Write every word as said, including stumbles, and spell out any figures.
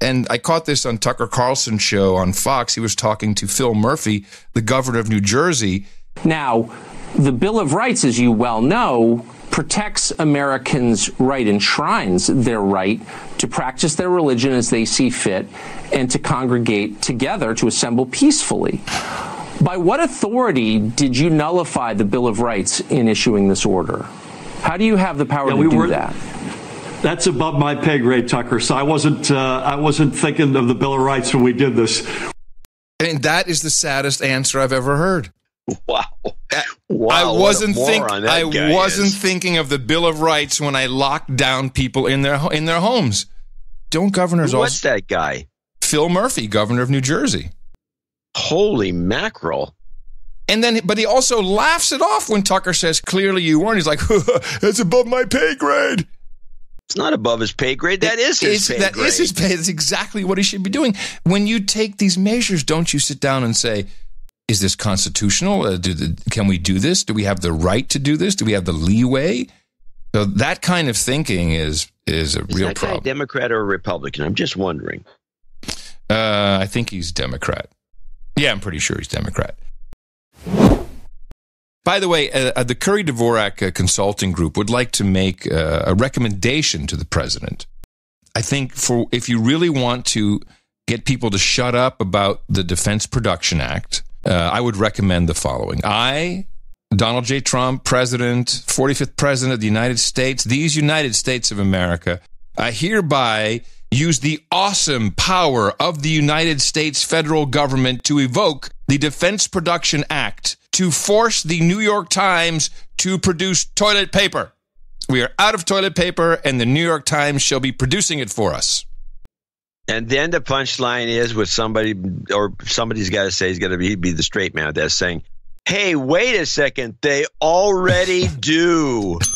and I caught this on Tucker Carlson's show on Fox. He was talking to Phil Murphy, the governor of New Jersey. Now, the Bill of Rights, as you well know, protects Americans' right, enshrines their right to practice their religion as they see fit and to congregate together, to assemble peacefully. By what authority did you nullify the Bill of Rights in issuing this order? How do you have the power yeah, to we do were, that? That's above my pay grade, Tucker. So I wasn't, uh, I wasn't thinking of the Bill of Rights when we did this. And that is the saddest answer I've ever heard. Wow. wow I wasn't think I wasn't is. thinking of the Bill of Rights when I locked down people in their in their homes. Don't governors Who, also What's that guy? Phil Murphy, governor of New Jersey. Holy mackerel. And then but he also laughs it off when Tucker says clearly you weren't. He's like, "That's above my pay grade." It's not above his pay grade. That is his pay that grade. That is his pay. That's exactly what he should be doing. When you take these measures, don't you sit down and say, is this constitutional? Uh, do the, can we do this? Do we have the right to do this? Do we have the leeway? So that kind of thinking is is a is real that problem. Guy Democrat or Republican? I'm just wondering. Uh, I think he's Democrat. Yeah, I'm pretty sure he's Democrat. By the way, uh, the Curry Dvorak uh, Consulting Group would like to make uh, a recommendation to the president. I think for if you really want to get people to shut up about the Defense Production Act, Uh, I would recommend the following. I, Donald J. Trump, President, forty-fifth President of the United States, these United States of America, I hereby use the awesome power of the United States federal government to evoke the Defense Production Act to force the New York Times to produce toilet paper. We are out of toilet paper, and the New York Times shall be producing it for us. And then the punchline is with somebody, or somebody's got to say, he's got to be, be the straight man that's saying, hey, wait a second, they already do.